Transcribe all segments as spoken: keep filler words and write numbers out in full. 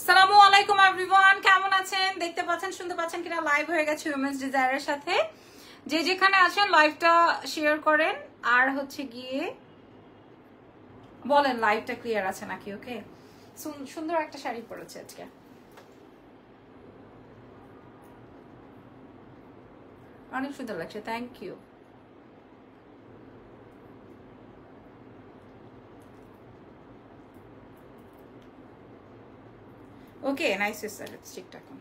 আসসালামু আলাইকুম এভরিওয়ান, কেমন আছেন? দেখতে পাচ্ছেন শুনতে পাচ্ছেন কিনা লাইভ হয়ে গেছে উইমেন্স ডিজায়ারের সাথে। যে যেখানে আছেন লাইভটা শেয়ার করেন আর হচ্ছে গিয়ে বলেন লাইভটা ক্লিয়ার আছে নাকি। ওকে, সুন্দর একটা শাড়ি পরেছে আজকে, অনেক সুন্দর লাগছে, thank you. Okay, nice sir, লিপস্টিকটা এখন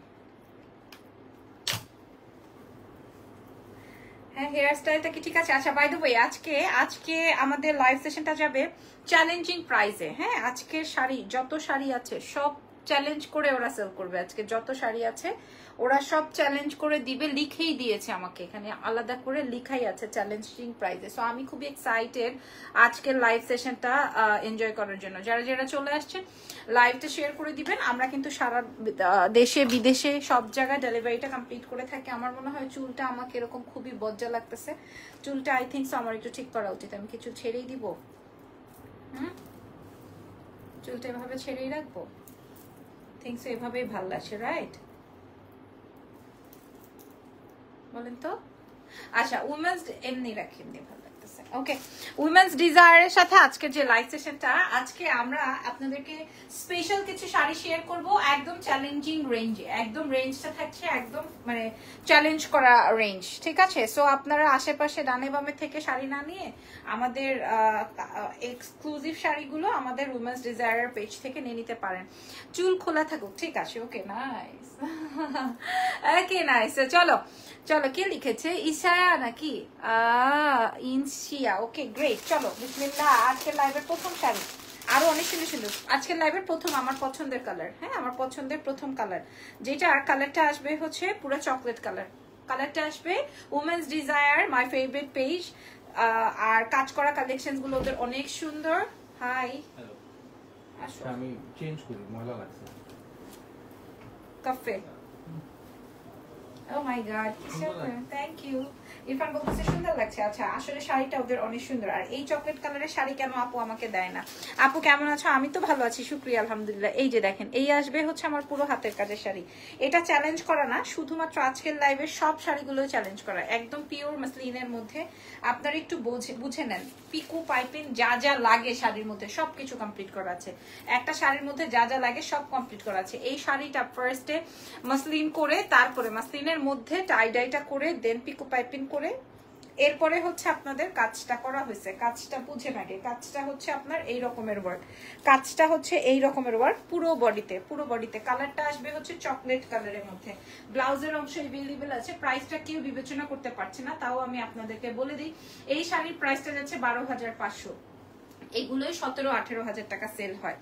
হ্যাঁ, হেয়ার স্টাইলটা কি ঠিক আছে? আচ্ছা, বাই দ্য ওয়ে, আজকে আজকে আমাদের লাইভ সেশনটা যাবে চ্যালেঞ্জিং প্রাইসে। হ্যাঁ, আজকে শাড়ি যত শাড়ি আছে সব চ্যালেঞ্জ করে ওরা সেল করবে। আজকে যত শাড়ি আছে ওরা সব চ্যালেঞ্জ করে দিবে, লিখেই দিয়েছে আমাকে, এখানে আলাদা করে লিখাই আছে চ্যালেঞ্জিং প্রাইসে। সো আমি খুবই এক্সাইটেড আজকের লাইভ সেশনটা এনজয় করার জন্য। যারা যারা চলে আসছেন লাইভটা শেয়ার করে দিবেন। আমরা কিন্তু সারা দেশে বিদেশে সব জায়গায় ডেলিভারিটা কমপ্লিট করে থাকি। আমার মনে হয় চুলটা আমাকে এরকম খুবই বজ্জা লাগতেছে, চুলটা আই থিঙ্ক সো আমার একটু ঠিক করা উচিত। আমি কি চুল ছেড়েই দিব? হুম, চুলটা এভাবে ছেড়েই রাখবো? থিঙ্ক সো এভাবেই ভালো লাগছে, রাইট? বলেন তো। আচ্ছা, উইমেন্স এমনি রাখি, এমনি ভালো লাগতেছে। ওকে, উইমেন্স ডিজায়ারের সাথে আজকে যে লাইভ সেশনটা, আজকে আমরা আপনাদেরকে স্পেশাল কিছু শাড়ি শেয়ার করব একদম চ্যালেঞ্জিং রেঞ্জে। একদম রেঞ্জটা থাকছে একদম মানে চ্যালেঞ্জ করা রেঞ্জ, ঠিক আছে? সো আপনারা আশেপাশে ডানে বামে থেকে শাড়ি না নিয়ে আমাদের এক্সক্লুসিভ শাড়িগুলো আমাদের উইমেন্স ডিজায়ারের পেজ থেকে নিয়ে নিতে পারেন। চুল খোলা থাকুক, ঠিক আছে? Okay, nice. Okay, nice. চলো চলো, কে লিখেছে? ইশায়া নাকি ইনশিয়া? ওকে, গ্রেট। চলো বিসমিল্লাহ। আজকের লাইভের প্রথম শাড়ি, আরো অনেক সুন্দর সুন্দর। আজকের লাইভের প্রথম আমার পছন্দের কালার, হ্যাঁ আমার পছন্দের প্রথম কালার, যেটা কালারটা আসবে হচ্ছে পুরো চকলেট কালার। কালারটা আসবে women's desire, my favourite page. আর কাজ করা কালেকশন গুলো ওদের অনেক সুন্দর। হাই, আসো। আমি চেঞ্জ করি, ময়লা লাগছে। Cafe, oh my god, thank you. Irfan বলতেছে সুন্দর লাগছে। আচ্ছা, আসলে শাড়িটা ওদের অনেক সুন্দর। আর এই চকলেট কালারের শাড়ি কেন আপু আমাকে দেয় না? আপু কেমন আছো? আমি তো ভালো আছি, শুক্রিয়া, আলহামদুলিল্লাহ। এই যে দেখেন, এই আসবে হচ্ছে আমার পুরো হাতের কাজের শাড়ি। এটা চ্যালেঞ্জ করা না, শুধুমাত্র আজকের লাইভের সব শাড়িগুলো চ্যালেঞ্জ করা, একদম পিওর মাসলিনের মধ্যে। আপনারা একটু বুঝে বুঝে নেন, পিকু পাইপিং যা যা লাগে শাড়ির মধ্যে সবকিছু কমপ্লিট করা আছে। একটা শাড়ির মধ্যে যা যা লাগে সব কমপ্লিট করা আছে। এই শাড়িটা ফার্স্টে মাসলিন করে, তারপরে মাসলিনের মধ্যে টাই ডাইটা করে, দেন পিকু পাইপিং করে, এরপরে হচ্ছে আপনাদের কাজটা করা হয়েছে। কাজটা বুঝে নাকি, কাজটা হচ্ছে আপনার এই রকমের ওয়ার্ক, কাজটা হচ্ছে এই রকমের ওয়ার্ক পুরো বডিতে। পুরো বডিতে কালারটা আসবে হচ্ছে চকলেট কালারের মধ্যে। ব্লাউজের অংশ এভেলেবেল আছে। প্রাইসটা কেউ বিবেচনা করতে পারছে না, তাও আমি আপনাদেরকে বলে দিই, এই শাড়ির প্রাইসটা যাচ্ছে বারো হাজার পাঁচশো। এগুলোই সতেরো আঠেরো হাজার টাকা সেল হয়।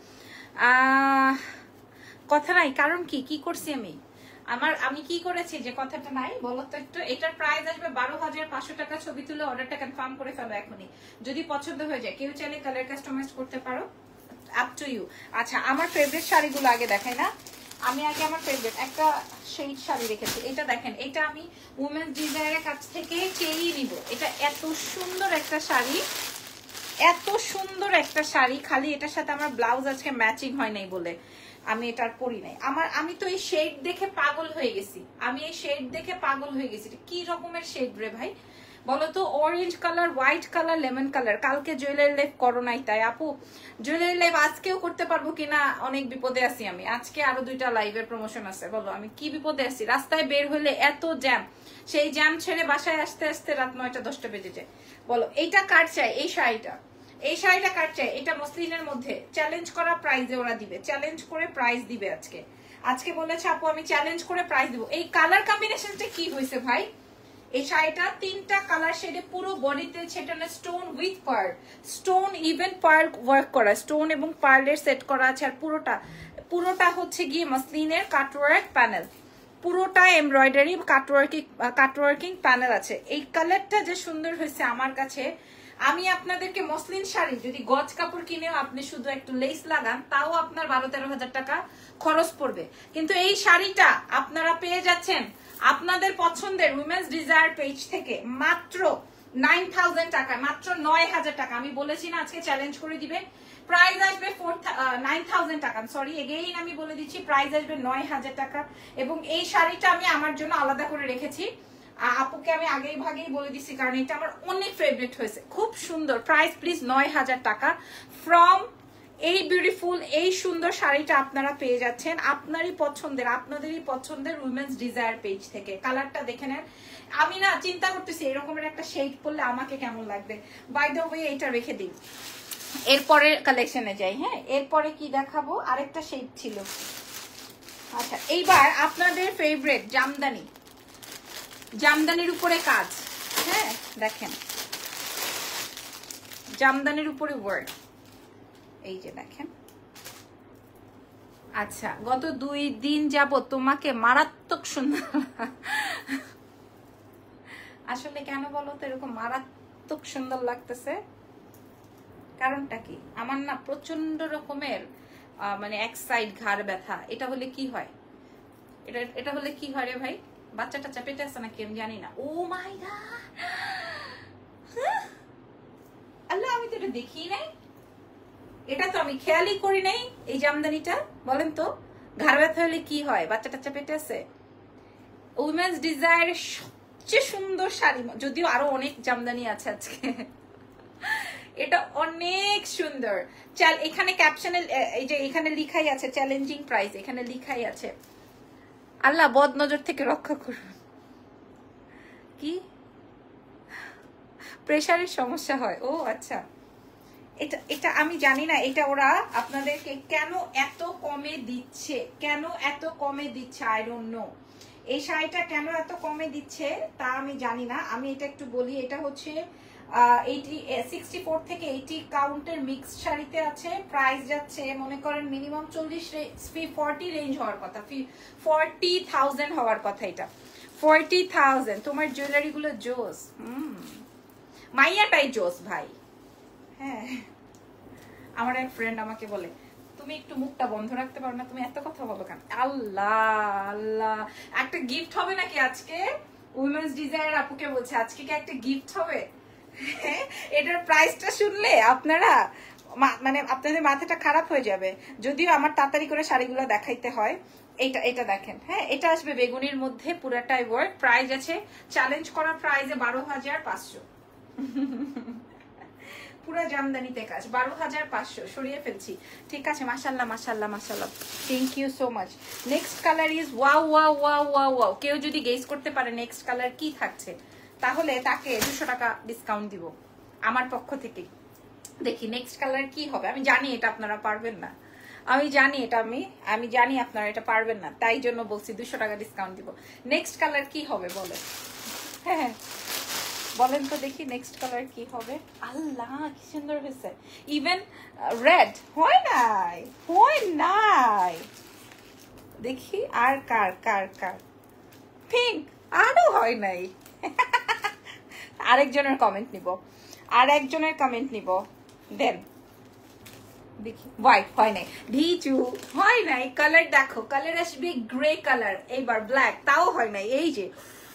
আহ কথা নাই, কারণ কি কি করছি আমি? আমার আমি কি করেছি যে কথাটা নাই বলো তো একটু? এটার প্রাইস আসবে বারো হাজার পাঁচশো টাকা। ছবি তুলে অর্ডারটা কনফার্ম করে ফেলো এখনই, যদি পছন্দ হয়ে যায়। কেউ চাইলে কালার কাস্টমাইজ করতে পারো, আপ টু ইউ। আচ্ছা, আমার ফেভারিট শাড়িগুলো আগে দেখাই না? আমি আগে আমার ফেভারিট একটা শেড শাড়ি রেখেছি। এটা দেখেন, এটা আমি উমেন্স ডিজায়ারের কাছ থেকে চেয়েই নিব। এটা এত সুন্দর একটা শাড়ি, এত সুন্দর একটা শাড়ি। খালি এটার সাথে আমার ব্লাউজ আজকে ম্যাচিং হয় নাই বলে আমি এটা আর পরি নাই। আমার আমি তো এই শেড দেখে পাগল হয়ে গেছি। আমি এই শেড দেখে পাগল হয়ে গেছি। কি রকমের শেড রে ভাই বলো তো? Orange colour, white colour, lemon colour. কালকে জুয়েলারি লাইভ করো নাই তাই আপু, জুয়েলারি লাইভ আজকেও করতে পারবো কিনা অনেক বিপদে আছি আমি। আজকে আরো দুইটা লাইভের প্রমোশন আছে। বলো আমি কি বিপদে আছি? রাস্তায় বের হলে এত জ্যাম, সেই জ্যাম ছেড়ে বাসায় আসতে আসতে রাত নয়টা দশটা বেজে যায়। বলো এইটা কার চাই? এই শাড়িটা, এই শাড়িটা কার চাই? এটা মসলিনের মধ্যে চ্যালেঞ্জ করা প্রাইজে ওরা দিবে, চ্যালেঞ্জ করে প্রাইস দিবে আজকে। আজকে বলেছে আপু আমি চ্যালেঞ্জ করে প্রাইস দিব। এই কালার কম্বিনেশনটা কি হয়েছে ভাই? এই শাড়িটা তিনটা কালার শেডে, পুরো বডিতে ছেটানো stone with pearl, stone even pearl work করা, স্টোন এবং পার্লের সেট করা আছে। আর পুরোটা পুরোটা হচ্ছে গিয়ে মসলিনের কাটওয়ার্ক প্যানেল, পুরোটা এমব্রয়ডারি কাটওয়ার্কিং কাটওয়ার্কিং প্যানেল আছে। এই কালারটা যে সুন্দর হয়েছে আমার কাছে। আমি আপনাদেরকে মসলিন শাড়ি যদি গজ কাপড় কিনেও আপনি শুধু একটু লেস লাগান, তাও আপনার বারো তেরো হাজার টাকা খরচ পড়বে। কিন্তু এই শাড়িটা আপনারা পেয়ে যাচ্ছেন আপনাদের পছন্দের উইমেন্স ডিজায়ার পেজ থেকে মাত্র নাইন থাউজেন্ড টাকা, মাত্র নয় হাজার টাকা। আমি বলেছি না আজকে চ্যালেঞ্জ করে দিবে। প্রাইস আসবে ফোর নাইন থাউজেন্ড টাকা, সরি এগেইন আমি বলে দিচ্ছি, প্রাইস আসবে নয় হাজার টাকা। এবং এই শাড়িটা আমি আমার জন্য আলাদা করে রেখেছি, আপুকে আমি আগেই ভাগেই বলে দিচ্ছি, কারণ এটা আমার অনেক ফেভারিট হয়েছে, খুব সুন্দর। প্রাইস প্লিজ নয় হাজার টাকা। ফ্রম এই বিউটিফুল এই সুন্দর শাড়িটা আপনারা পেয়ে যাচ্ছেন আপনারই পছন্দের, আপনাদেরই পছন্দের উইমেন্স ডিজায়ার পেজ থেকে। কালারটা দেখে নেন। আমি না চিন্তা করতেছি এরকমের একটা শেড পরলে আমাকে কেমন লাগবে। বাই দ্য ওয়ে এটা রেখে দিই, এরপরে কালেকশনে যাই। হ্যাঁ, এরপরে কি দেখাবো, আরেকটা শেড ছিল। আচ্ছা, এইবার আপনাদের ফেভারিট জামদানি, জামদানির উপরে কাজ। হ্যাঁ দেখেন, জামদানির উপরে ওয়ার্ক, এই যে দেখেন। আচ্ছা, গত দুই দিন যাব তোমাকে মারাত্মক সুন্দর। আসলে কেন বলো তো এরকম মারাত্মক সুন্দর লাগতেছে? কারণটা কি, আমার না প্রচন্ড রকমের মানে এক সাইড ঘাড় ব্যথা। এটা হলে কি হয়, এটা এটা হলে কি হয় রে ভাই? বাচ্চা টাচ্চা পেটে আছে নাকি আমি জানি না। ও মাই গড, আল্লাহ, আমি তো এটা দেখি নাই, এটা তো আমি খেয়ালই করি নাই। এই জামদানিটা বলেন তো ঘাড় ব্যথা হলে কি হয়? বাচ্চা টাচ্চা পেটে আছে। উইমেন্স ডিজায়ারের সবচেয়ে সুন্দর শাড়ি, যদিও আরো অনেক জামদানি আছে আজকে। এটা অনেক সুন্দর। চাল এখানে ক্যাপশনে এই যে এখানে লিখাই আছে চ্যালেঞ্জিং প্রাইস, এখানে লিখাই আছে। আল্লাহ বদ নজর থেকে রক্ষা করুন। কি প্রেসারের সমস্যা হয়? ও আচ্ছা, এটা এটা আমি জানি না, এটা ওরা আপনাদেরকে কেন এত কমে দিচ্ছে, কেন এত কমে দিচ্ছে, আই ডোন্ট নো। এই শাড়িটা কেন এত কমে দিচ্ছে তা আমি জানি না। আমি এটা একটু বলি, এটা হচ্ছে সিক্সটি ফোর থেকে এইটি কাউন্টের মিক্স শাড়িতে আছে। প্রাইস যাচ্ছে মনে করেন মিনিমাম চল্লিশ ফর্টি রেঞ্জ হওয়ার কথা, ফর্টি থাউজেন্ড হওয়ার কথা। এটা ফর্টি থাউজেন্ড। তোমার জুয়েলারি গুলো জোস, হম মাইয়াটাই জোস ভাই। হ্যাঁ, আমার এক ফ্রেন্ড আমাকে বলে তুমি একটু মুখটা বন্ধ রাখতে পারো না, তুমি এত কথা বলো কেন? আল্লাহ আল্লাহ, একটা গিফট হবে নাকি আজকে? উইমেন্স ডিজায়ার আপুকে বলছে আজকে কি একটা গিফট হবে? এটার প্রাইসটা শুনলে আপনারা মানে আপনাদের মাথাটা খারাপ হয়ে যাবে। যদিও আমার তাড়াতাড়ি করে শাড়িগুলো দেখাইতে হয়। এটা এটা দেখেন, হ্যাঁ এটা আসবে বেগুনির মধ্যে, পুরাটাই ওয়ার্ক। প্রাইস আছে চ্যালেঞ্জ করার প্রাইসে বারো হাজার পাঁচশো। পুরা জামদানিতে কাজ, বারো হাজার পাঁচশো সরিয়ে ফেলছি। ঠিক আছে, মাশাল্লাহ মাশাল্লাহ মাশাল্লাহ, thank you so much. Next colour is wow wow wow wow wow. কেউ যদি গেস করতে পারে নেক্সট কালার কি থাকছে, তাহলে তাকে দুশো টাকা ডিসকাউন্ট দিব আমার পক্ষ থেকে। দেখি নেক্সট কালার কি হবে। আমি জানি এটা আপনারা পারবেন না, আমি জানি এটা, আমি আমি জানি আপনারা এটা পারবেন না, তাই জন্য বলছি দুশো টাকা ডিসকাউন্ট দিব। নেক্সট কালার কি হবে বলে? হ্যাঁ বলেন তো দেখি নেক্সট কালার কি হবে। আল্লাহ কি সুন্দর হয়েছে। ইভেন রেড হয় নাই, হয় নাই। দেখি আর কার কার কার পিঙ্ক আরো হয় নাই। আরেকজনের কমেন্ট নিব, আর একজনের কমেন্ট নিব। দেন দেখি হোয়াইট হয় নাই, ঢিচু হয় নাই। কালার দেখো, কালার আসবে গ্রে কালার, এইবার ব্ল্যাক, তাও হয় নাই। এই যে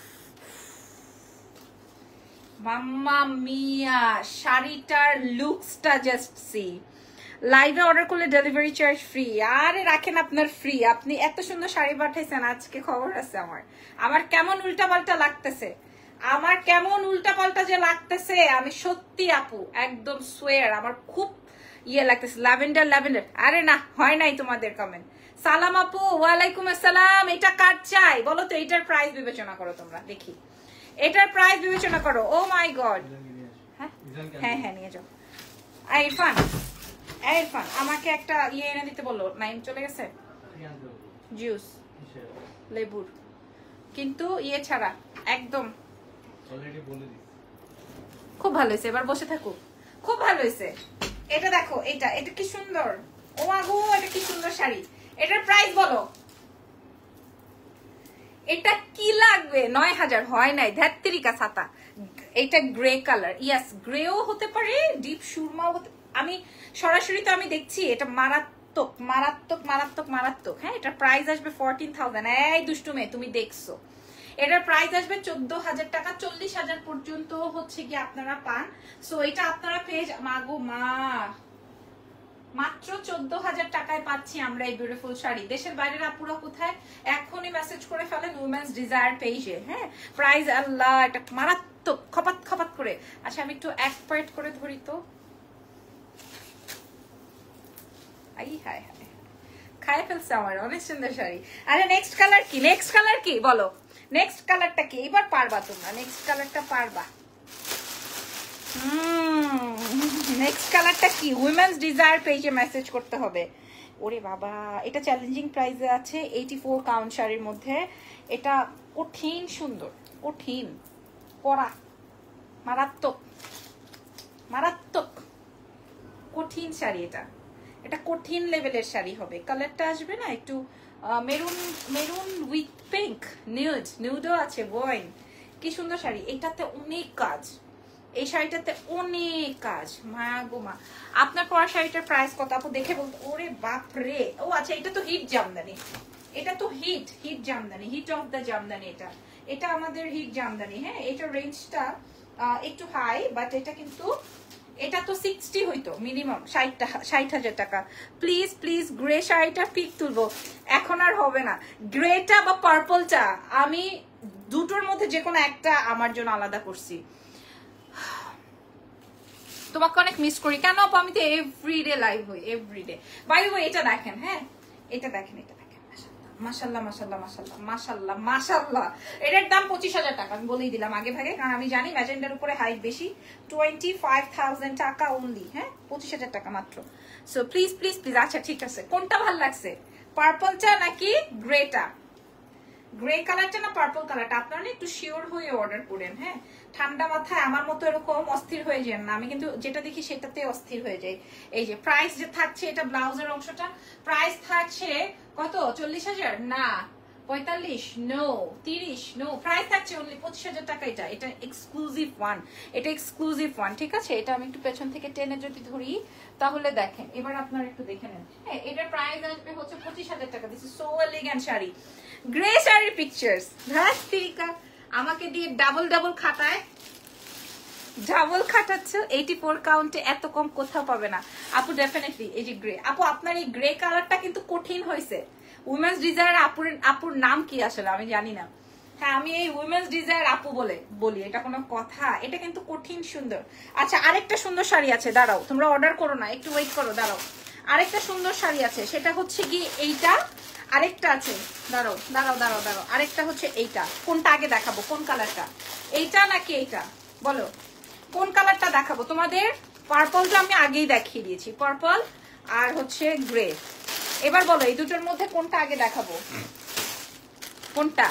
মাম্মা মিয়া, শাড়িটার লুকসটা জাস্ট সি। লাইভে অর্ডার করলে ডেলিভারি চার্জ ফ্রি। আরে রাখেন আপনার ফ্রি, আপনি এত সুন্দর শাড়ি পাঠাইছেন, আজকে খবর আছে আমার। আমার কেমন উল্টা পাল্টা লাগতেছে, আমার কেমন উল্টা পাল্টা যে লাগতেছে, আমি সত্যি আপু একদম সোয়ার আমার খুব ইয়ে লাগতেছে। ল্যাভেন্ডার ল্যাভেন্ডার, আরে না হয় নাই তোমাদের কমেন্ট। সালাম আপু, ওয়ালাইকুম আসসালাম। এটা কার চাই বলো তো? এটার প্রাইস বিবেচনা করো তোমরা, দেখি এটার প্রাইস বিবেচনা করো। ও মাই গড, হ্যাঁ হ্যাঁ হ্যাঁ নিয়ে যাও। ইরফান ইরফান আমাকে একটা ইয়ে এনে দিতে বললো, নাইম চলে গেছে, জুস লেবুর, কিন্তু ইয়ে ছাড়া একদম। খুব ভালো হয়েছে, এবার বসে থাকুক, খুব ভালো হয়েছে। এটা দেখো, এটা এটা কি সুন্দর। ও আগো, এটা কি সুন্দর শাড়ি। এটার প্রাইস বলো। এটা কি লাগবে? নয় হাজার হয় নাই, ধাত্রিকা ছাতা। এটা গ্রে কালার, ইয়াস গ্রেও হতে পারে, ডিপ সুরমাও হতে। আমি সরাসরি তো আমি দেখছি এটা মারাত্মক মারাত্মক মারাত্মক মারাত্মক। হ্যাঁ, এটার প্রাইস আসবে ফোরটিন থাউজেন্ড। এই দুষ্টু মেয়ে, তুমি দেখছো এটার প্রাইস আসবে চোদ্দ হাজার টাকা, চল্লিশ হাজার পর্যন্ত হচ্ছে কি আপনারা পান। সো এটা আপনারা পেয়ে মাগো মা মাত্র চোদ্দ হাজার টাকায় পাচ্ছি আমরা এই বিউটিফুল শাড়ি। দেশের বাইরের আপুরা কোথায় এখনই মেসেজ করে ফেলেন উইমেন্স ডিজায়ার পেজে। হ্যাঁ প্রাইস আল্লাহ এটা মারাত্মক খপাত খপাত করে। আচ্ছা আমি একটু এক পয়েন্ট করে ধরি তো, আই হায় হায় খায় ফেলছে আমার অনেক সুন্দর শাড়ি। আরে নেক্সট কালার কি, নেক্সট কালার কি বলো, নেক্সট কালারটা কি? এবার পারবা তোমরা, নেক্সট কালারটা পারবা। নেক্সট কালারটা কি? উইমেন্স ডিজায়ার পেজে মেসেজ করতে হবে। ওরে বাবা এটা চ্যালেঞ্জিং প্রাইসে আছে, এইটি ফোর কাউন্ট শাড়ির মধ্যে। এটা কঠিন সুন্দর, কঠিন কড়া, মারাত্মক মারাত্মক কঠিন শাড়ি। এটা এটা কঠিন লেভেলের শাড়ি হবে। কালারটা আসবে না একটু maroon maroon with pink, nude নিউডও আছে বয়েন। কি সুন্দর শাড়ি। এটাতে অনেক কাজ, এই শাড়িটাতে অনেক কাজ। মা গো মা আপনার পরা শাড়িটার প্রাইস কত আপু দেখে বলতো? ওরে বাপ রে, ও আচ্ছা এটা তো হিট জামদানি, এটা তো hit hit jamdani, hit of the jamdani. এটা এটা আমাদের হিট জামদানি। হ্যাঁ এটার রেঞ্জটা একটু হাই, বাট এটা কিন্তু এটা তো সিক্সটি হইতো মিনিমাম, ষাটটা ষাট হাজার টাকা। প্লিজ প্লিজ গ্রে শাড়িটা পিক তুলবো, এখন আর হবে না। গ্রেটা বা পার্পলটা আমি দুটোর মধ্যে যে কোনো একটা আমার জন্য আলাদা করছি। তোমাকে অনেক মিস করি। কেন আপু? আমি তো এভরিডে লাইভ হই, এভরিডে। বাই দ্য ওয়ে এটা দেখেন, হ্যাঁ এটা দেখেন, এটা দেখেন, মাশাআল্লাহ মাশাআল্লাহ মাশাআল্লাহ মাশাআল্লাহ মাশাআল্লাহ। এটার দাম পঁচিশ হাজার টাকা, আমি বলেই দিলাম আগে ভাগে, কারণ আমি জানি ম্যাজেন্ডার উপরে হাইট বেশি। টোয়েন্টি ফাইভ থাউজেন্ড টাকা অনলি। হ্যাঁ পঁচিশ হাজার টাকা মাত্র। So please please please. আচ্ছা ঠিক আছে, কোনটা ভাল লাগছে, পার্পলটা নাকি গ্রেটা? গ্রে কালারটা না পার্পল কালারটা? আপনারা একটু শিওর হয়ে অর্ডার করেন। হ্যাঁ ঠান্ডা মাথায় আমার মতো এরকম অস্থির হয়ে যান না, আমি কিন্তু যেটা দেখি সেটাতে অস্থির হয়ে যাই। এই যে প্রাইস যে থাকছে, এটা ব্লাউজের অংশটা প্রাইস থাকছে কত? চল্লিশ হাজার না, পঁয়তাল্লিশ নো, তিরিশ নো, প্রাইস থাকছে অনলি পঁচিশ হাজার টাকা। এটা এটা এক্সক্লুসিভ ওয়ান, এটা এক্সক্লুসিভ ওয়ান। ঠিক আছে এটা আমি একটু পেছন থেকে টেনে যদি ধরি তাহলে দেখেন, এবার আপনারা একটু দেখে নেন। হ্যাঁ এটার প্রাইস আসবে হচ্ছে পঁচিশ হাজার টাকা। দিস ইজ সো এলিগেন্ট শাড়ি, গ্রে শাড়ির পিকচার্স। ধাস্তিকা আমাকে দিয়ে ডাবল ডাবল খাটায়, ডাবল খাটাচ্ছ। এইটি ফোর কাউন্টে এত কম কোথাও পাবে না আপু। ডেফিনেটলি এই যে গ্রে আপু, আপনার এই গ্রে কালারটা কিন্তু কঠিন হয়েছে। উইমেন্স ডিজায়ার আপুর আপুর নাম কি আসলে আমি জানি না। হ্যাঁ আমি এই উইমেন্স ডিজায়ার আপু বলে বলি, এটা কোনো কথা? এটা কিন্তু কঠিন সুন্দর। আচ্ছা আরেকটা সুন্দর শাড়ি আছে, দাঁড়াও তোমরা অর্ডার করো না, একটু ওয়েট করো, দাঁড়াও। আরেকটা সুন্দর শাড়ি আছে, সেটা হচ্ছে কি এইটা। আরেকটা আছে, দাঁড়াও দাঁড়াও দাঁড়াও দাঁড়াও আরেকটা হচ্ছে এইটা। কোনটা আগে দেখাবো, কোন কালারটা? এইটা নাকি এইটা বলো, কোন কালারটা দেখাবো তোমাদের? পার্পলটা আমি আগেই দেখিয়ে দিয়েছি, পার্পল আর হচ্ছে গ্রে। এবার বলো এই দুটোর মধ্যে কোনটা আগে দেখাবো, কোনটা?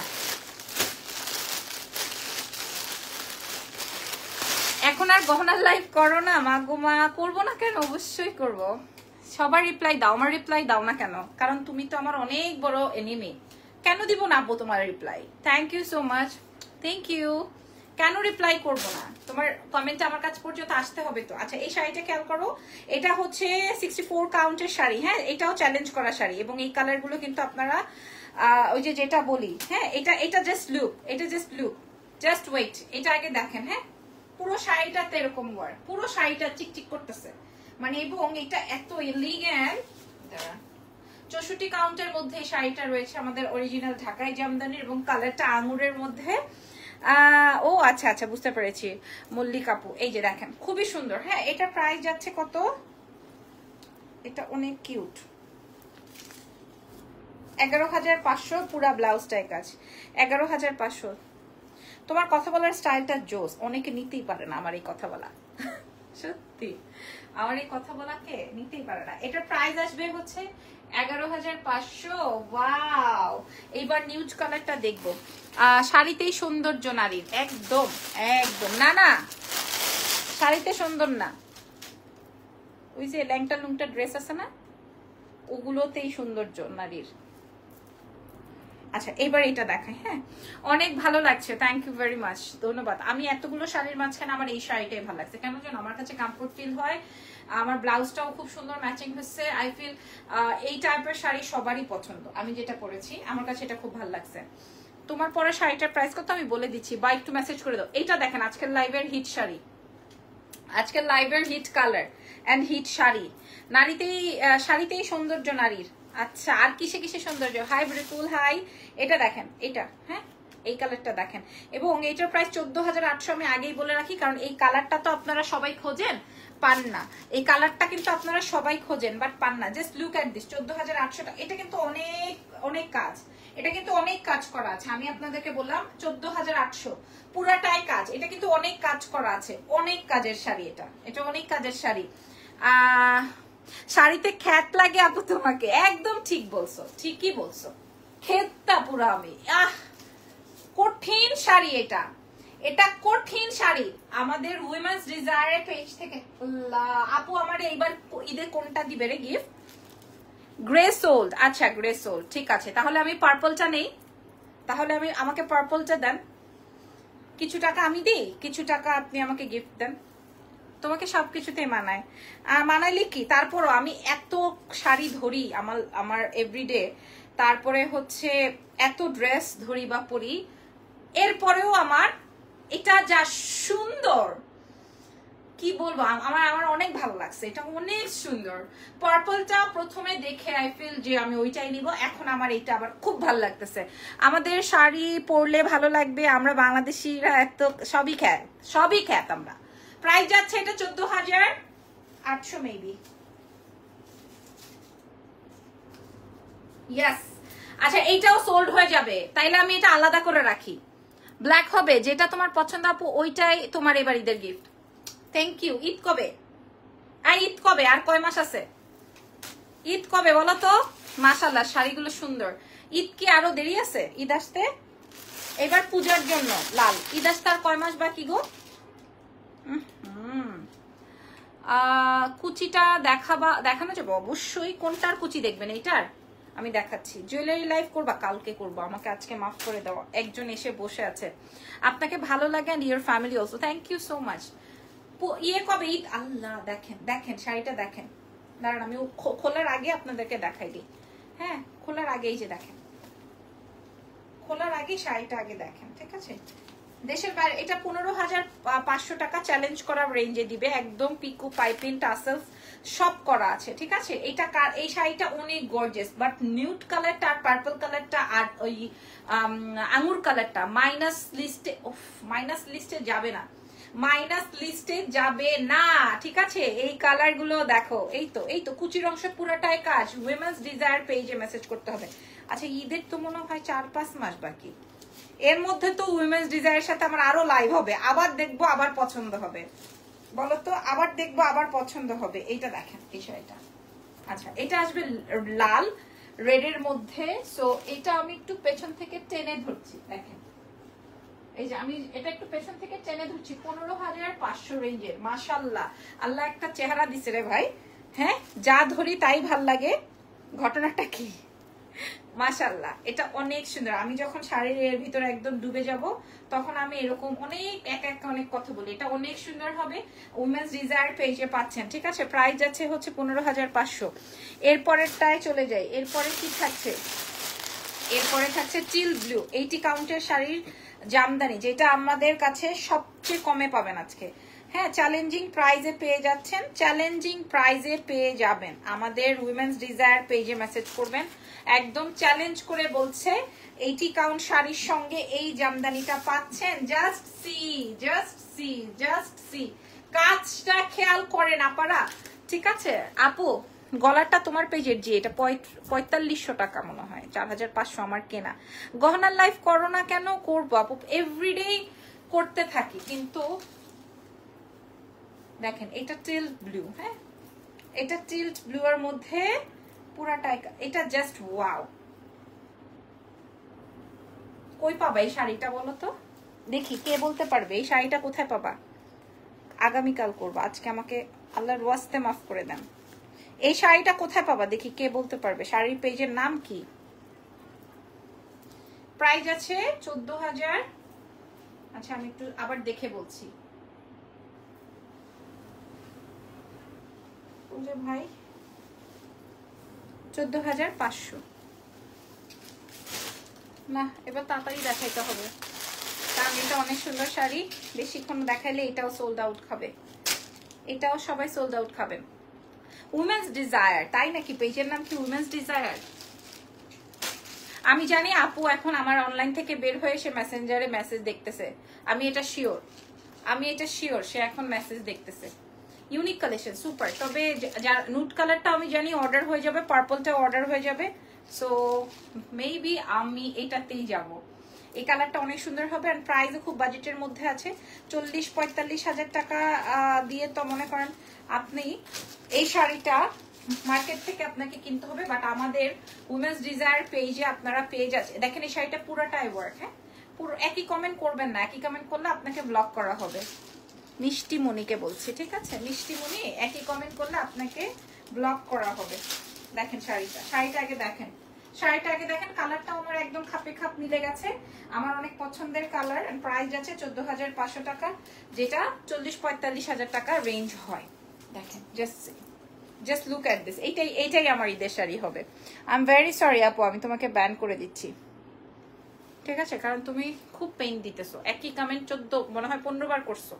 এখন আর গহনার লাইভ করো না মা গো মা। করবো না কেন, অবশ্যই করব। সবার রিপ্লাই দাও, আমার রিপ্লাই দাও না কেন? কারণ তুমি তো আমার অনেক বড় এনিমি। কেন দিব না আপু তোমার reply? Thank you so much, thank you. কেন রিপ্লাই করবো না? তোমার কমেন্ট আমার কাছে পর্যন্ত আসতে হবে তো। আচ্ছা এই শাড়িটা খেয়াল করো, এটা হচ্ছে সিক্সটি ফোর কাউন্টের শাড়ি। হ্যাঁ এটাও চ্যালেঞ্জ করা শাড়ি, এবং এই কালার গুলো কিন্তু আপনারা ওই যে যেটা বলি, হ্যাঁ এটা এটা জাস্ট লুক, এটা জাস্ট লুক, জাস্ট ওয়েট। এটা আগে দেখেন। হ্যাঁ পুরো শাড়িটাতে এরকম ওয়ার, পুরো শাড়িটা চিকচিক করতেছে মানে, এবং এটা এত এলিগেন্ট। চৌষট্টি কাউন্টের মধ্যে এই শাড়িটা রয়েছে আমাদের অরিজিনাল ঢাকাই জামদানির, এবং কালারটা আঙুরের মধ্যে। আহ ও আচ্ছা আচ্ছা বুঝতে পেরেছি, মল্লিক আপু। এই যে দেখেন খুবই সুন্দর। হ্যাঁ এটা প্রাইস যাচ্ছে কত? এটা অনেক কিউট, এগারো হাজার পাঁচশো। পুরা ব্লাউজটাই কাজ, এগারো হাজার পাঁচশো। তোমার কথা বলার স্টাইলটা জোস, অনেকে নিতেই পারে না আমার এই কথা বলা। সত্যি আমার এই কথা বলাকে নিতেই পারে না। এটার প্রাইস আসবে হচ্ছে এগারো হাজার পাঁচশো। ওয়াও এইবার নিউজ কালারটা দেখবো। আহ শাড়িতেই সৌন্দর্য নারীর, একদম একদম না না শাড়িতে সুন্দর না, ওই যে ল্যাংটা লুংটা ড্রেস আছে না, ওগুলোতেই সৌন্দর্য নারীর। আচ্ছা এবার এটা দেখাই। হ্যাঁ অনেক ভালো লাগছে, থ্যাংক ইউ ভেরি মাচ, ধন্যবাদ। আমি এতগুলো শাড়ির মাঝখানে আমার এই শাড়িটাই ভালো লাগছে, কেন যেন আমার কাছে কমফোর্ট ফিল হয়। আমার ব্লাউজটাও খুব সুন্দর ম্যাচিং হচ্ছে। আই ফিল এই টাইপের শাড়ি সবারই পছন্দ। আমি যেটা পরেছি আমার কাছে এটা খুব ভালো লাগছে। তোমার পরে শাড়িটার প্রাইস কত আমি বলে দিচ্ছি, বা একটু মেসেজ করে দাও। এইটা দেখেন আজকের লাইভের হিট শাড়ি, আজকের লাইভের হিট কালার এন্ড হিট শাড়ি। নারীতেই শাড়িতেই সৌন্দর্য নারীর। আচ্ছা আর কিসে কিসে সৌন্দর্য? হাই ব্রিকুল হাই। এটা দেখেন এটা, হ্যাঁ এই কালারটা দেখেন, এবং এইটার প্রাইস চোদ্দ হাজার আটশো। আমি আগেই বলে রাখি, কারণ এই কালারটা তো আপনারা সবাই খোঁজেন, পান না। এই কালারটা কিন্তু আপনারা সবাই খোঁজেন বাট পান না। জাস্ট লুক এট দিস, চোদ্দ হাজার আটশো টাকা। এটা কিন্তু অনেক অনেক কাজ, এটা কিন্তু অনেক কাজ করা আছে। আমি আপনাদেরকে বললাম চোদ্দ হাজার আটশো, পুরাটাই কাজ। এটা কিন্তু অনেক কাজ করা আছে, অনেক কাজের শাড়ি এটা, এটা অনেক কাজের শাড়ি। আহ শাড়িতে খ্যাত লাগে আপু তোমাকে, একদম ঠিক বলছো, ঠিকই বলছো, খেতটা পুরো আমি। আহ কঠিন শাড়ি এটা, এটা কঠিন শাড়ি। আমাদের উইমেন্স ডিজায়ার পেজ থেকে আপু আমার এইবার ঈদে কোনটা দিবে রে গিফট? Grey sold. আচ্ছা গ্রে সোল্ড, ঠিক আছে। তাহলে আমি পার্পলটা নেই, তাহলে আমি আমাকে পার্পলটা দেন। কিছু টাকা আমি দিই, কিছু টাকা আপনি আমাকে গিফট দেন। তোমাকে সবকিছুতেই মানায়, মানাইলে কি তারপরও আমি এত শাড়ি ধরি আমার আমার এভরিডে, তারপরে হচ্ছে এত ড্রেস ধরি বা পরি, এরপরেও আমার এটা যা সুন্দর কি বলবো, আমার আমার অনেক ভালো লাগছে, এটা অনেক সুন্দর। পার্পলটা প্রথমে দেখে আই ফিল যে আমি ওইটাই নিব, এখন আমার এটা আবার খুব ভালো লাগতেছে। আমাদের শাড়ি পরলে ভালো লাগবে, আমরা বাংলাদেশিরা এত সবই খ্যাত, সবই খ্যাত আমরা। প্রাইস যাচ্ছে এটা চোদ্দ হাজার আটশো মেবি। ইয়েস। আচ্ছা এইটাও সোল্ড হয়ে যাবে, তাইলে আমি এটা আলাদা করে রাখি। ব্ল্যাক হবে, যেটা তোমার পছন্দ আপু ওইটাই তোমার এবার ঈদের গিফট। Thank you. ঈদ কবে? আর ঈদ কবে? আর কয় মাস আছে? ঈদ কবে বলো তো? মাশাআল্লাহ শাড়িগুলো সুন্দর। ঈদ কি আরো দেরি আছে ঈদ আসতে? এবার পূজার জন্য লাল, ঈদ আসতে আর কয় মাস বাকি গো? আহ কুচিটা দেখাবা, দেখানো যাবে অবশ্যই। কোনটার কুচি দেখবেন? এইটার আমি দেখাচ্ছি। জুয়েলারি লাইভ করবা? কালকে করবো, আমাকে আজকে মাফ করে দেওয়া। একজন এসে বসে আছে। আপনাকে ভালো লাগে and your family also, thank you so much. ইয়ে কবে ঈদ? আল্লাহ দেখেন দেখেন শাড়িটা দেখেন, দাঁড়ান আমি খোলার আগে আপনাদেরকে দেখাই দিই। হ্যাঁ খোলার আগে, এই যে দেখেন, খোলার আগে শাড়িটা আগে দেখেন, ঠিক আছে? দেশের বাইরে এটা পনেরো হাজার পাঁচশো টাকা চ্যালেঞ্জ করার রেঞ্জে দিবে, একদম পিকু পাইপিং টাসেল সব করা আছে, ঠিক আছে? এটা এই শাড়িটা অনেক গর্জিয়াস, বাট নিউড কালারটা আর পার্পল কালারটা আর ওই আঙুর কালারটা মাইনাস লিস্টে, মাইনাস লিস্টে যাবে না, মাইনাস লিস্টে যাবে না, ঠিক আছে? এই কালার গুলো দেখো, এই তো এই তো কুচির অংশ পুরাটাই কাজ। উইমেন্স ডিজায়ার পেজে মেসেজ করতে হবে। আচ্ছা ঈদের তো মনে হয় চার পাঁচ মাস বাকি, এর মধ্যে তো উইমেন্স ডিজায়ারের সাথে আমার আরো লাইভ হবে, আবার দেখবো আবার পছন্দ হবে, বলো তো? আবার দেখবো আবার পছন্দ হবে। এইটা দেখেন এই শাড়িটা, আচ্ছা এটা আসবে লাল রেড এর মধ্যে। সো এটা আমি একটু পেছন থেকে টেনে ধরছি, দেখেন এই যে আমি এটা একটু পেছন থেকে টেনে ধরছি, পনেরো হাজার পাঁচশো রেঞ্জের। মাশাল্লাহ, আল্লাহ একটা চেহারা দিছে রে ভাই। হ্যাঁ যা ধরি তাই ভাল লাগে, ঘটনাটা কি? মাশাল্লাহ এটা অনেক সুন্দর। আমি যখন শাড়ির এর ভিতরে একদম ডুবে যাব তখন আমি এরকম অনেক এক এক অনেক কথা বলি। এটা অনেক সুন্দর হবে, উইমেন্স ডিজায়ার পেজে পাচ্ছেন, ঠিক আছে? প্রাইস যাচ্ছে হচ্ছে পনেরো হাজার পাঁচশো। এরপরেরটায় চলে যাই, এরপরে কি থাকছে? এরপরে থাকছে চিল ব্লু, এইটি কাউন্টের শাড়ির জামদানি, যেটা আমাদের কাছে সবচেয়ে কমে পাবেন আজকে। হ্যাঁ চ্যালেঞ্জিং প্রাইজে পেয়ে যাচ্ছেন, চ্যালেঞ্জিং প্রাইজে পেয়ে যাবেন। আমাদের উইমেন্স ডিজায়ার পেজে মেসেজ করবেন, একদম চ্যালেঞ্জ করে বলছে এইটি কাউন্ট শাড়ির সঙ্গে এই জামদানিটা পাচ্ছেন। Just see, just see, just see. কাজটা খেয়াল করেন আপারা, ঠিক আছে? আপু গলাটা তোমার পেজের, যে এটা পঁয়তাল্লিশশো টাকা মনে হয়, চার হাজার পাঁচশো আমার কেনা। গহনার লাইফ করো না কেন? করবো আপু, এভরিডে করতে থাকি, কিন্তু দেখেন এটা টিল্ট ব্লু, হ্যাঁ এটা টিল্ট ব্লু এর মধ্যে পুরাটাই, এটা জাস্ট ওয়াও। কই পাবা এই শাড়িটা বলো তো দেখি, কে বলতে পারবে এই শাড়িটা কোথায় পাবা? আগামীকাল করবো, আজকে আমাকে আল্লাহর ওয়াস্তে মাফ করে দেন। এই শাড়িটা কোথায় পাবা দেখি, কে বলতে পারবে? শাড়ির পেজের নাম কি? প্রাইস আছে চোদ্দ হাজার। আচ্ছা আমি একটু আবার দেখে বলছি ভাই, চোদ্দ হাজার পাঁচশো। না এবার তাড়াতাড়ি দেখাইতে হবে, কারণ এটা অনেক সুন্দর শাড়ি, বেশিক্ষণ দেখাইলে এটাও সোল্ড আউট খাবে, এটাও সবাই সোল্ড আউট খাবেন। উমেন্স ডিজায়ার, তাই নাকি? পেজের নাম কি উমেন্স ডিজায়ার? আমি জানি আপু এখন আমার অনলাইন থেকে বের হয়ে সে মেসেঞ্জারে মেসেজ দেখতেছে, আমি এটা শিওর, আমি এটা শিওর সে এখন মেসেজ দেখতেছে। Unique collection, super. তবে যার নুট কালারটা আমি জানি অর্ডার হয়ে যাবে, পার্পলটাও অর্ডার হয়ে যাবে, সো মেবি আমি এটাতেই যাব। এই কালারটা অনেক সুন্দর হবে, আর প্রাইসও খুব বাজেটের মধ্যে আছে। চল্লিশ পঁয়তাল্লিশ হাজার টাকা দিয়ে তো মনে করেন আপনি এই শাড়িটা মার্কেট থেকে আপনাকে কিনতে হবে, বাট আমাদের উমেন্স ডিজায়ার পেজে আপনারা পেজ আছে, দেখেন এই শাড়িটা পুরোটাই ওয়ার্ক। হ্যাঁ, পুরো একই কমেন্ট করবেন না, একই কমেন্ট করলে আপনাকে ব্লক করা হবে। মিষ্টি মনিকে বলছি, ঠিক আছে? মিষ্টি মনি, একই কমেন্ট করলে আপনাকে ব্লক করা হবে। দেখেন শাড়িটা, শাড়িটা আগে দেখেন, শাড়িটা আগে দেখেন। কালারটা আমার একদম খাপে খাপ মিলে গেছে, আমার অনেক পছন্দের কালার। প্রাইস আছে চোদ্দ হাজার পাঁচশো টাকা, যেটা চল্লিশ পঁয়তাল্লিশ হাজার টাকা রেঞ্জ হয়। দেখেন, just just look at this. এইটাই এইটাই আমার ঈদের শাড়ি হবে। আই এম ভেরি সরি আপু, আমি তোমাকে ব্যান করে দিচ্ছি, ঠিক আছে? কারণ তুমি খুব পেইন দিতেছো, একই কমেন্ট চোদ্দ মনে হয় পনেরো বার করছো।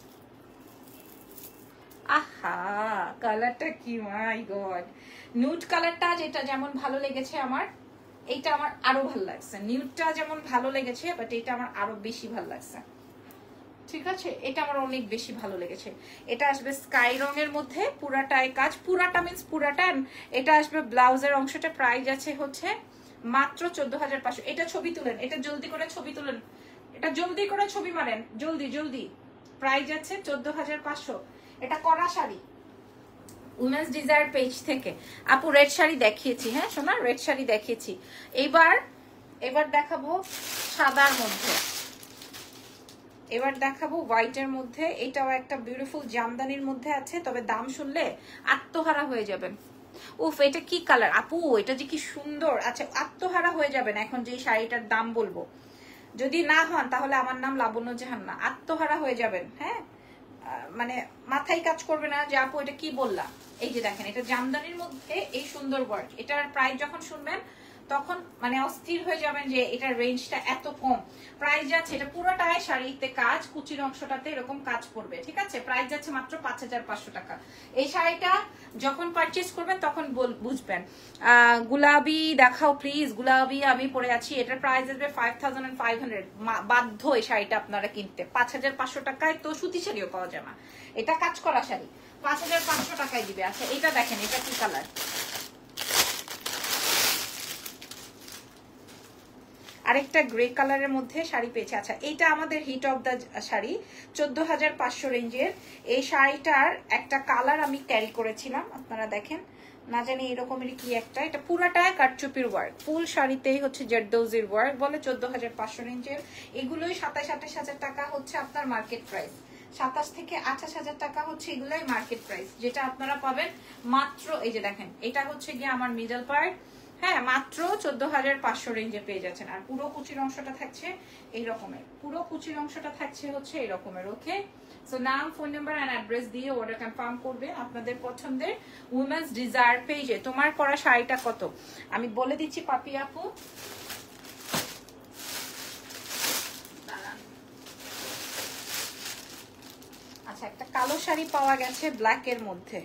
আহা, কালারটা কি, মাই গড! নিউড কালারটা যেটা যেমন ভালো লেগেছে আমার, এইটা আমার আরো ভালো লাগছে। নিউডটা যেমন ভালো লেগেছে, বাট এটা আমার আরো বেশি ভালো লাগছে, ঠিক আছে? এটা আমার অনেক বেশি ভালো লেগেছে। এটা আসবে স্কাই রঙের মধ্যে, পুরাটায় কাজ, পুরাটা মিন্স পুরাটা। এটা আসবে ব্লাউজের অংশটা, প্রাইস আছে হচ্ছে মাত্র চোদ্দ হাজার পাঁচশো। এটা ছবি তুলেন, এটা জলদি করে ছবি তুলেন, এটা জলদি করে ছবি মারেন, জলদি জলদি। প্রাইস আছে চোদ্দ হাজার পাঁচশো। এটা করা শাড়ি, উমেন্স ডিজায়ার পেজ থেকে। আপু রেড শাড়ি দেখিয়েছি, হ্যাঁ সোনা, রেড শাড়ি দেখিয়েছি। এবার এবার দেখাবো সাদার মধ্যে, এবার দেখাবো হোয়াইটের মধ্যে। এটাও একটা বিউটিফুল জামদানির মধ্যে আছে, তবে দাম শুনলে আত্মহারা হয়ে যাবেন। উফ, এটা কি কালার আপু, এটা যে কি সুন্দর। আচ্ছা, আত্মহারা হয়ে যাবেন এখন যে শাড়িটার দাম বলবো। যদি না হন তাহলে আমার নাম লাবণ্য জাহান না, আত্মহারা হয়ে যাবেন। হ্যাঁ, মানে মাথায় কাজ করবে না যে আপু এটা কি বললা। এই যে দেখেন, এটা জামদানির মধ্যে এই সুন্দর ওয়ার্ক। এটার প্রাইস যখন শুনবেন তখন মানে অস্থির হয়ে যাবেন যে এটার রেঞ্জটা এত কম। প্রাইস যাচ্ছে, এটা পুরোটাই শাড়িতে কাজ, কুচির অংশটাতে এরকম কাজ করবে, ঠিক আছে? প্রাইস যাচ্ছে মাত্র পাঁচ হাজার পাঁচশো টাকা। এই শাড়িটা যখন পারচেস করবেন তখন বুঝবেন। আহ গুলাবি দেখাও প্লিজ, গুলাবি আমি পরে আছি। এটার প্রাইস আসবে ফাইভ থাউজেন্ড ফাইভ হান্ড্রেড। বাধ্য এই শাড়িটা আপনারা কিনতে, পাঁচ হাজার পাঁচশো টাকায় তো সুতি শাড়িও পাওয়া যায় না। এটা কাজ করা শাড়ি, পাঁচ হাজার পাঁচশো টাকায় দিবে। আচ্ছা, এটা দেখেন, এটা কি কালার, আরেকটা গ্রে কালারের মধ্যে শাড়ি পেয়েছে। আচ্ছা, এইটা আমাদের হিট অফ দ্য শাড়ি, চোদ্দ হাজার পাঁচশো রেঞ্জের। এই শাড়িটার একটা কালার আমি ক্যারি করেছিলাম, আপনারা দেখেন, না জানি এরকমেরই কি একটা। এটা পুরাটা কাটচুপির ওয়ার্ক, ফুল শাড়িতেই হচ্ছে জেরদৌজির ওয়ার্ক বলে। চোদ্দ হাজার পাঁচশো রেঞ্জের এগুলোই সাতাশ আঠাশ হাজার টাকা হচ্ছে আপনার মার্কেট প্রাইস। সাতাশ থেকে আঠাশ হাজার টাকা হচ্ছে এগুলোই মার্কেট প্রাইস, যেটা আপনারা পাবেন মাত্র, এই যে দেখেন, এটা হচ্ছে গিয়ে আমার মিডল পার্ট। হ্যাঁ, মাত্র চোদ্দ হাজার পাঁচশো রেঞ্জে পেয়ে যাচ্ছেন। আর পুরো কুচির অংশটা থাকছে এই রকমের, পুরো কুচির অংশটা থাকছে হচ্ছে এই রকমের। ওকে, সো নাম, ফোন নাম্বার এন্ড অ্যাড্রেস দিয়ে অর্ডার কনফার্ম করবে আপনাদের পছন্দের উমেন্স ডিজায়ার পেজে। তোমার পরা শাড়িটা কত আমি বলে দিচ্ছি পাপি আপু। আচ্ছা, একটা কালো শাড়ি পাওয়া গেছে ব্ল্যাক এর মধ্যে,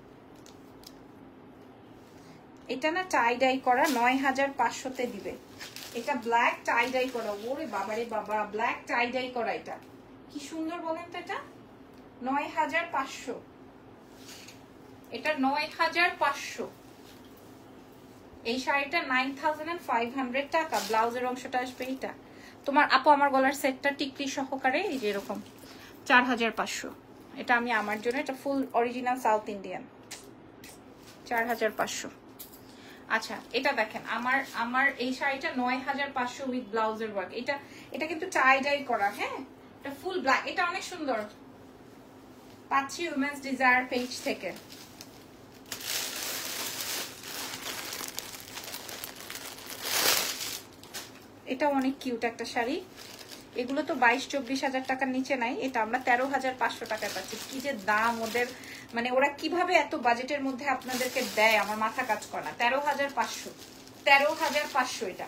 এটা না টাই ডাই করা, নয় হাজার পাঁচশোতে দিবে। এটা ব্ল্যাক টাই ডাই করা, ওরে বাবারে বাবা, ব্ল্যাক টাই ডাই করা, এটা কি সুন্দর বলেন তো। এটা নয় হাজার পাঁচশো, এটা নয় হাজার পাঁচশো। এই শাড়িটা নাইন থাউজেন্ড ফাইভ হান্ড্রেড টাকা। ব্লাউজের অংশটা আসবে এইটা। তোমার আপু আমার গলার সেটটা টিকলি সহকারে এই যে এরকম চার হাজার পাঁচশো। এটা আমি আমার জন্য, এটা ফুল অরিজিনাল সাউথ ইন্ডিয়ান, চার হাজার পাঁচশো। আচ্ছা, এটা দেখেন, আমার আমার এই শাড়িটা নয় হাজার পাঁচশো উইথ ব্লাউজের ওয়ার্ক। এটা এটা কিন্তু টাই ডাই করা। হ্যাঁ, এটা ফুল ব্ল্যাক, এটা অনেক সুন্দর। পাচ্ছি উমেন্স ডিজায়ার পেজ থেকে। এটা অনেক কিউট একটা শাড়ি। এগুলো তো বাইশ চব্বিশ হাজার টাকার নিচে নাই, এটা আমরা তেরো হাজার পাঁচশো টাকায় পাচ্ছি। কি যে দাম ওদের, মানে ওরা কিভাবে এত বাজেটের মধ্যে আপনাদেরকে দেয় আমার মাথা কাজ করে না। তেরো হাজার পাঁচশো, তেরো হাজার পাঁচশো। এটা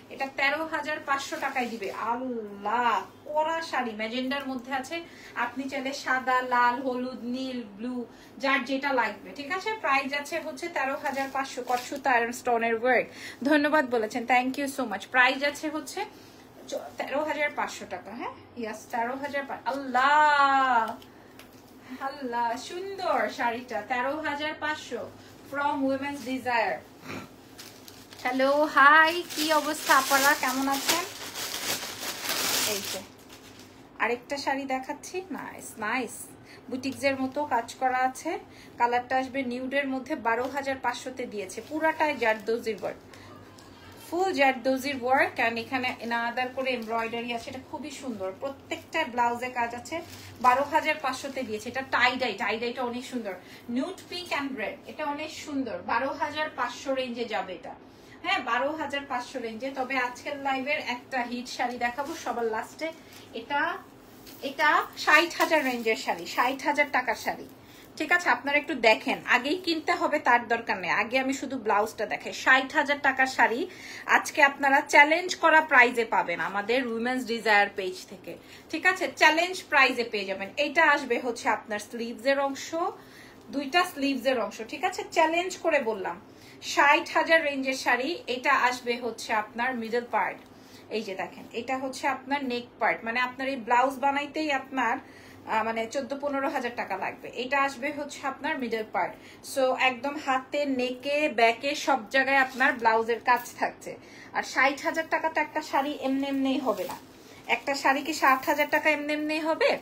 এটা তেরো হাজার পাঁচশো টাকায় দিবে। আল্লাহ, পরা শাড়ি ম্যাজেন্ডার মধ্যে আছে, আপনি চাইলে সাদা, লাল, হলুদ, নীল, ব্লু, যার যেটা লাগবে। ঠিক আছে, প্রাইস আছে হচ্ছে তেরো হাজার পাঁচশো। কটসুতা আয়রন স্টোনের ওয়ার্ক, ধন্যবাদ বলেছেন, thank you so much. Price আছে হচ্ছে তেরো হাজার পাঁচশো টাকা। হ্যাঁ, ইয়াস, তেরো হাজার। আল্লাহ আল্লাহ, সুন্দর শাড়িটা, তেরো হাজার পাঁচশো from women's desire. Hello, hi, কি অবস্থা আপনারা, কেমন আছেন? এই যে আরেকটা শাড়ি দেখাচ্ছি, নাইস নাইস, বুটিক্সের মতো কাজ করা আছে। কালারটা আসবে নিউডের মধ্যে, বারো হাজার পাঁচশোতে দিয়েছে। পুরাটাই জারদৌজির ওয়ার্ক, ফুল জারদৌজির ওয়ার্ক, অ্যান্ড এখানে নাদার করে এমব্রয়ডারি আছে। এটা খুবই সুন্দর, প্রত্যেকটা ব্লাউজে কাজ আছে। বারো হাজার পাঁচশোতে দিয়েছে। এটা টাইডাই, টাইডাইটা অনেক সুন্দর, নিউড পিঙ্ক অ্যান্ড রেড, এটা অনেক সুন্দর। বারো হাজার পাঁচশো রেঞ্জে যাবে এটা। হ্যাঁ, বারো হাজার পাঁচশো রেঞ্জে। তবে আজকের লাইভের একটা হিট শাড়ি দেখাবো সবার লাস্টে। এটা এটা ষাট হাজার রেঞ্জের শাড়ি, ষাট হাজার টাকার শাড়ি। ঠিক আছে, আপনারা একটু দেখেন, আগেই কিনতে হবে তার দরকার নেই, আগে আমি শুধু ব্লাউজটা দেখাই। ষাট হাজার টাকার শাড়ি আজকে আপনারা চ্যালেঞ্জ করা প্রাইজে পাবেন আমাদের উইমেন্স ডিজায়ার পেজ থেকে। ঠিক আছে, চ্যালেঞ্জ প্রাইজে পেয়ে যাবেন। এইটা আসবে হচ্ছে আপনার স্লিভসের অংশ, দুইটা স্লিভসের অংশ। ঠিক আছে, চ্যালেঞ্জ করে বললাম, ষাট হাজার রেঞ্জের শাড়ি। এটা আসবে হচ্ছে আপনার মিডল পার্ট, এই যে দেখেন, এটা হচ্ছে আপনার নেক পার্ট, মানে আপনার এই ব্লাউজ বানাইতেই আপনার মানে চোদ্দ পনেরো হাজার টাকা লাগবে। এটা আসবে হচ্ছে আপনার মিডল পার্ট। সো একদম হাতে, নেকে, ব্যাকে সব জায়গায় আপনার ব্লাউজের কাজ থাকছে। আর ষাট হাজার টাকা তো একটা শাড়ি এমনি এমনি হবে না। একটা শাড়ি কি ষাট হাজার টাকা এমনি এমনি হবে?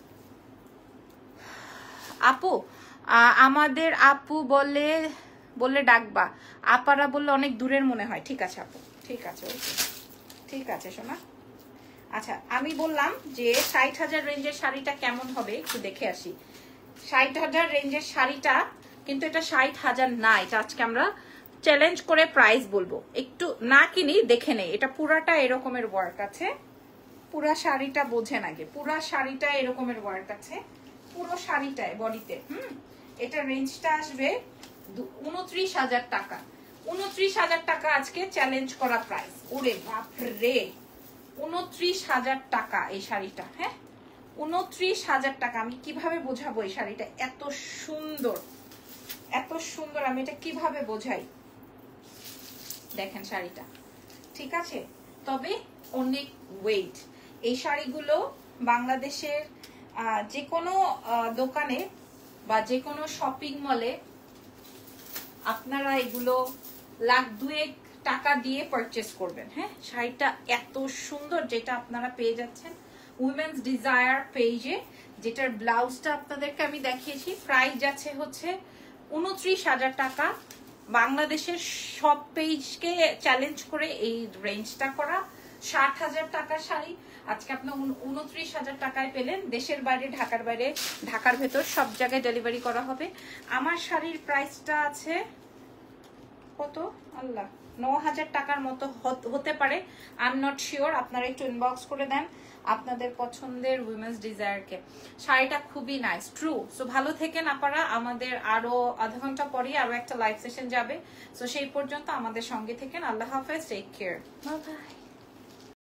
আপু, আমাদের আপু বলে বললে ডাকবা, আপারা বললে অনেক দূরের মনে হয়। ঠিক আছে আপু, ঠিক আছে, ওকে, ঠিক আছে সোনা। আচ্ছা, আমি বললাম যে ষাট হাজার রেঞ্জের শাড়িটা কেমন হবে একটু দেখে আসি। ষাট হাজার রেঞ্জের শাড়িটা কিন্তু এটা ষাট হাজার না, এটা আজকে আমরা চ্যালেঞ্জ করে প্রাইস বলবো। একটু না কিনি, দেখে নেই। এটা পুরাটা এরকমের ওয়ার্ক আছে, পুরা শাড়িটা বোঝেন আগে, পুরা শাড়িটা এরকমের ওয়ার্ক আছে, পুরো শাড়িটায় বডিতে। হুম, এটা রেঞ্জটা আসবে উনত্রিশ হাজার টাকা। উনত্রিশ হাজার টাকা আজকে চ্যালেঞ্জ করা প্রাইস। ওরে বাপরে, উনত্রিশ হাজার টাকা এই শাড়িটা। হ্যাঁ, উনত্রিশ হাজার টাকা। আমি কিভাবে বোঝাবো এই শাড়িটা এত সুন্দর, এত সুন্দর, আমি এটা কিভাবে বোঝাই? দেখেন শাড়িটা, ঠিক আছে। তবে অনেক ওয়েট। এই শাড়িগুলো বাংলাদেশের যে কোনো দোকানে বা যে কোনো শপিং মলে আপনারা এগুলো লাখ দুয়েক টাকা দিয়ে পারচেস করবেন। হ্যাঁ, শাড়িটা এত সুন্দর, যেটা আপনারা পেয়ে যাচ্ছেন উইমেন্স ডিজায়ার পেজে, যেটার ব্লাউজটা আপনাদেরকে আমি দেখিয়েছি। প্রাইস যাচ্ছে হচ্ছে উনত্রিশ হাজার টাকা। বাংলাদেশের সব পেজকে চ্যালেঞ্জ করে এই রেঞ্জটা করা। ষাট হাজার টাকার শাড়ি আজকে আপনার উনত্রিশ হাজার টাকায় পেলেন। দেশের বাইরে, ঢাকার বাইরে, ঢাকার ভেতর সব জায়গায় ডেলিভারি করা হবে। আমার শাড়ির প্রাইসটা আছে কত আল্লাহ, ন হাজার টাকার মতো হতে পারে, আই এম নট শিওর। আপনারা একটু ইনবক্স করে দেন আপনাদের পছন্দের উইমেন্স ডিজায়ারকে। শাড়িটা খুবই নাইস, ট্রু। সো ভালো থেকেন আপনারা। আমাদের আরো আধা ঘন্টা পরে আরো একটা লাইভ সেশন যাবে। সো সেই পর্যন্ত আমাদের সঙ্গে থেকেন। আল্লাহ হাফেজ, টেক কেয়ার, বাই বাই।